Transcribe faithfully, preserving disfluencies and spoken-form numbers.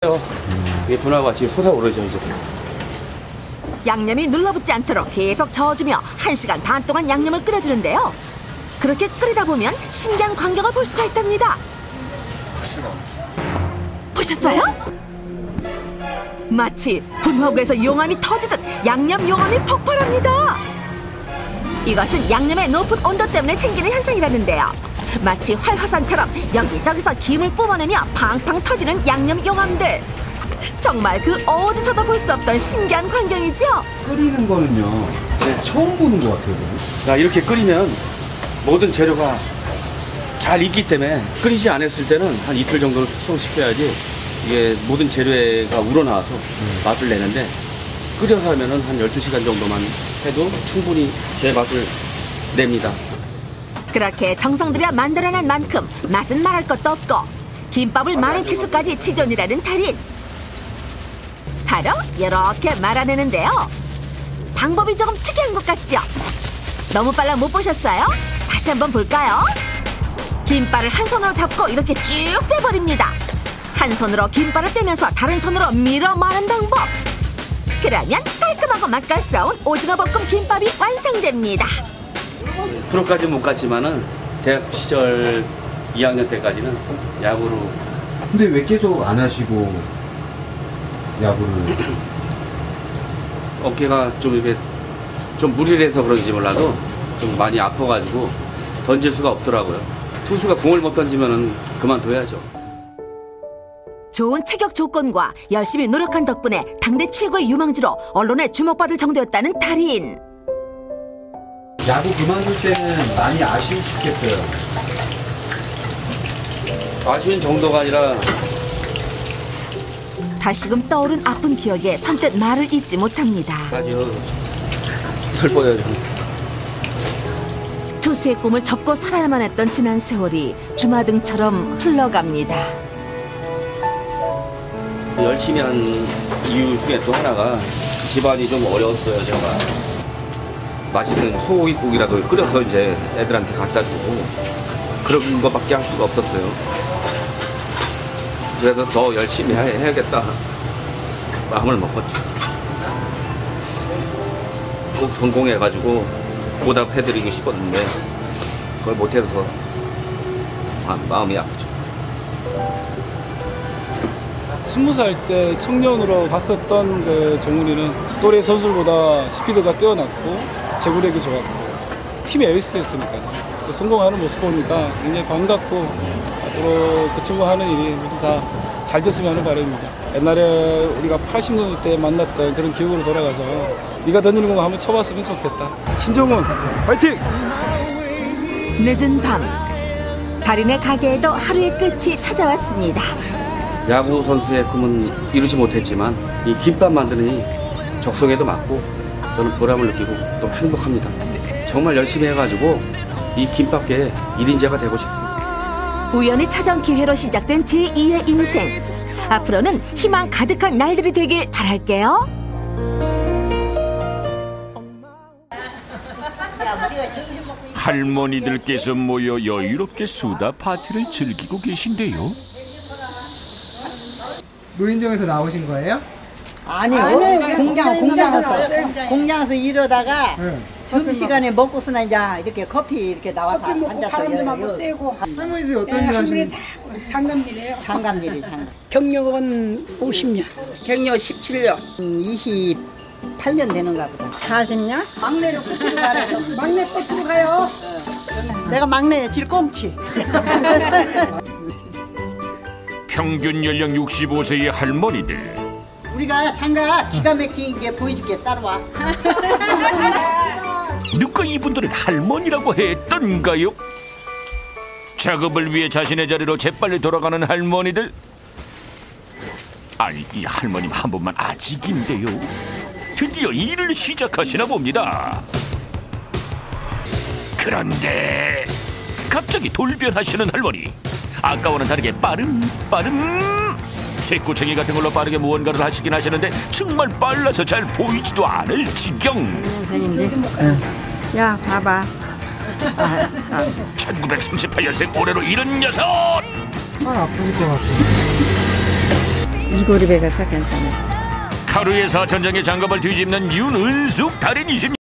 이게 분화가 지금 솟아오르죠 이제. 양념이 눌러붙지 않도록 계속 저어주며 한 시간 반 동안 양념을 끓여주는데요. 그렇게 끓이다 보면 신기한 광경을 볼 수가 있답니다. 보셨어요? 마치 분화구에서 용암이 터지듯 양념 용암이 폭발합니다. 이것은 양념의 높은 온도 때문에 생기는 현상이라는데요. 마치 활화산처럼 여기저기서 김을 뿜어내며 팡팡 터지는 양념 용암들. 정말 그 어디서도 볼 수 없던 신기한 광경이죠. 끓이는 거는요, 네, 처음 보는 것 같아요. 자, 이렇게 끓이면 모든 재료가 잘 익기 때문에 끓이지 않았을 때는 한 이틀 정도는 숙성시켜야지 이게 모든 재료가 우러나와서 음. 맛을 내는데, 끓여서 하면은 한 열두 시간 정도만 해도 충분히 제 맛을 냅니다. 그렇게 정성 들여 만들어낸 만큼 맛은 말할 것도 없고 김밥을 마른 기술까지 지존이라는 달인. 바로 이렇게 말아내는데요. 방법이 조금 특이한 것 같죠? 너무 빨라 못 보셨어요? 다시 한번 볼까요? 김발을 한 손으로 잡고 이렇게 쭉 빼버립니다. 한 손으로 김발을 빼면서 다른 손으로 밀어 마는 방법. 그러면 깔끔하고 맛깔스러운 오징어 볶음 김밥이 완성됩니다. 프로까지 못 갔지만은 대학 시절 이 학년 때까지는 야구로. 근데 왜 계속 안 하시고 야구를? 어깨가 좀 이렇게 좀 무리를 해서 그런지 몰라도 좀 많이 아파가지고 던질 수가 없더라고요. 투수가 공을 못 던지면은 그만둬야죠. 좋은 체격 조건과 열심히 노력한 덕분에 당대 최고의 유망주로 언론에 주목받을 정도였다는 달인. 야구 그만둘 때는 많이 아쉬우셨겠어요. 아쉬운 정도가 아니라 다시금 떠오른 아픈 기억에 선뜻 말을 잇지 못합니다. 아주 슬퍼요. 투수의 꿈을 접고 살아야만 했던 지난 세월이 주마등처럼 흘러갑니다. 열심히 한 이유 중에 또 하나가 집안이 좀 어려웠어요. 제가 맛있는 소고기국이라도 끓여서 이제 애들한테 갖다 주고 그런 것밖에 할 수가 없었어요. 그래서 더 열심히 해야겠다 마음을 먹었죠. 꼭 성공해가지고 보답해드리고 싶었는데 그걸 못해서 마음이 아프죠. 스무 살 때 청년으로 봤었던 그 정훈이는 또래 선수들보다 스피드가 뛰어났고 제구력이 좋았고 팀의 에이스였으니까요. 성공하는 모습 보니까 굉장히 반갑고 앞으로 그 친구 하는 일이 모두 다 잘 됐으면 하는 바람입니다. 옛날에 우리가 팔십 년대 때 만났던 그런 기억으로 돌아가서 네가 던지는 거 한번 쳐봤으면 좋겠다. 신정훈 화이팅! 늦은 밤 달인의 가게에도 하루의 끝이 찾아왔습니다. 야구 선수의 꿈은 이루지 못했지만 이 김밥 만드는 적성에도 맞고 저는 보람을 느끼고 또 행복합니다. 정말 열심히 해가지고 이 김밥계의 일인자가 되고 싶습니다. 우연히 찾아온 기회로 시작된 제이의 인생. 앞으로는 희망 가득한 날들이 되길 바랄게요. 할머니들께서 모여 여유롭게 수다 파티를 즐기고 계신데요. 노인정에서 나오신 거예요? 아니요. 아니, 공장, 공장에서. 공장에서 일하다가 네. 점심시간에 먹고서는 이제 이렇게 커피 이렇게 나와서 커피 먹고 앉아서 바람 좀 한번 쐬고. 할머니들 어떤 일 하시는? 장갑일이에요. 장갑일이 장갑. 경력은 오십 년. 경력 십칠 년. 이십팔 년 되는가 보다. 사십 년? 막내로 끝으로 가요. 막내 끝으로 가요. 내가 막내 질꽁치. 평균 연령 육십오 세의 할머니들. 우리가 장갑 기가 막힌 게 보여줄게. 따라와. 누가 이분들은 할머니라고 했던가요? 작업을 위해 자신의 자리로 재빨리 돌아가는 할머니들. 아니, 이 할머님 한 번만 아직인데요. 드디어 일을 시작하시나 봅니다. 그런데 갑자기 돌변하시는 할머니. 아까와는 다르게 빠름 빠름 쇠꼬챙이 같은 걸로 빠르게 무언가를 하시긴 하시는데 정말 빨라서 잘 보이지도 않을 지경. 응. 야 봐봐. 아, 참. 천구백삼십팔 년생 올해로 일흔여섯. 아 아프실 것 같아. 이 그룹에 가서 괜찮아요. 하루에 사천 장의 장갑을 뒤집는 윤은숙 달인 이십 년.